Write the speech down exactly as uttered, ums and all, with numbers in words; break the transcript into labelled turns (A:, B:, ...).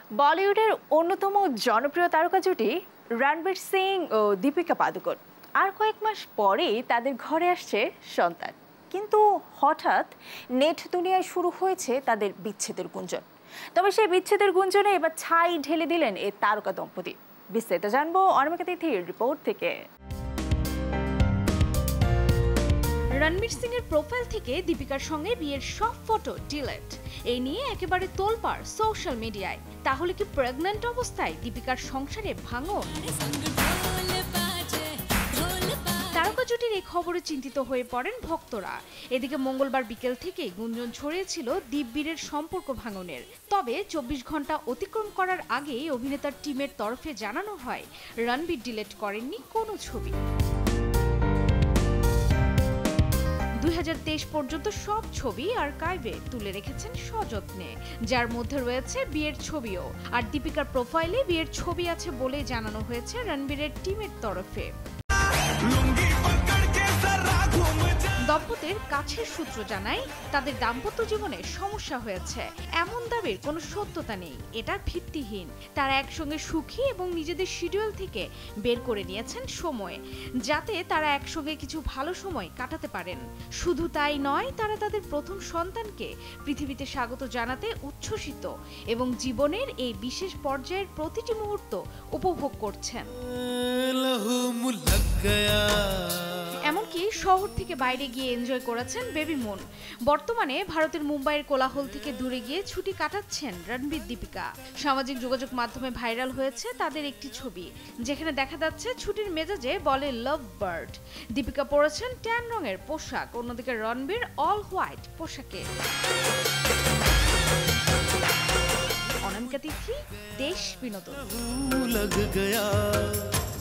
A: বলিউডের অন্যতম জনপ্রিয় তারকা জুটি রণবীর সিং ও দীপিকা পাদুকোন আর কয়েক মাস পরেই তাদের ঘরে আসছে সন্তান। কিন্তু হঠাৎ নেট দুনিয়ায় শুরু হয়েছে তাদের বিচ্ছেদের গুঞ্জন। তবে সেই বিচ্ছেদের গুঞ্জনে এবার ছাই ঢেলে দিলেন এই তারকা দম্পতি। বিস্তারিত জানবো অনামিকা তিথির রিপোর্ট থেকে। রণবীর সিং এর প্রোফাইল থেকে দীপিকার সঙ্গে বিয়ের সব ফটো ডিলিট, এই নিয়ে একেবারে তোলপাড় সোশ্যাল মিডিয়ায়। তাহলে কি প্রেগন্যান্ট অবস্থায় দীপিকার সংসারে ভাঙন? তারকা জুটির এই খবরে চিন্তিত হয়ে পড়েন ভক্তরা। এদিকে মঙ্গলবার বিকেল থেকেই গুঞ্জন ছড়িয়েছিল দীপবীরের সম্পর্ক ভাঙনের। তবে চব্বিশ ঘন্টা অতিক্রম করার আগেই অভিনেতার টিমের তরফে জানানো হয় রণবীর ডিলিট করেননি কোনো ছবি। দুই হাজার তেইশ পর্যন্ত সব ছবি আর্কাইভে তুলে রেখেছেন সযত্নে, যার মধ্যে রয়েছে বিয়ের ছবিও। আর দীপিকার প্রোফাইলে বিয়ের ছবি আছে বলে জানানো হয়েছে রণবীরের টিমের তরফে। দম্পতির কাছের সূত্র জানায় তাদের দাম্পত্য জীবনে সমস্যা হয়েছে এমন দাবির কোনো সত্যতা নেই, এটা ভিত্তিহীন। তারা একসঙ্গে সুখী এবং নিজেদের শিডিউল থেকে বের করে নিয়েছেন সময়, যাতে তারা একসঙ্গে কিছু ভালো সময় কাটাতে পারেন। শুধু তাই নয়, তারা তাদের প্রথম সন্তানকে পৃথিবীতে স্বাগত জানাতে উচ্ছ্বসিত এবং জীবনের এই বিশেষ পর্যায়ের প্রতিটি মুহূর্ত উপভোগ করছেন। এমনকি শহর থেকে বাইরে গিয়ে এনজয় করেছেন বেবি মুন। বর্তমানে ভারতের মুম্বাইয়ের কোলাহল থেকে দূরে গিয়ে ছুটি কাটাচ্ছেন রণবীর দীপিকা। সামাজিক যোগাযোগ মাধ্যমে ভাইরাল হয়েছে তাদের একটি ছবি, যেখানে দেখা যাচ্ছে ছুটির মেজাজে বলে লাভ বার্ড। দীপিকা পরেছেন ট্যান রঙের পোশাক, অন্যদিকে রণবীর অল হোয়াইট পোশাকে। অনামিকা তিথি, দেশ বিনোদন।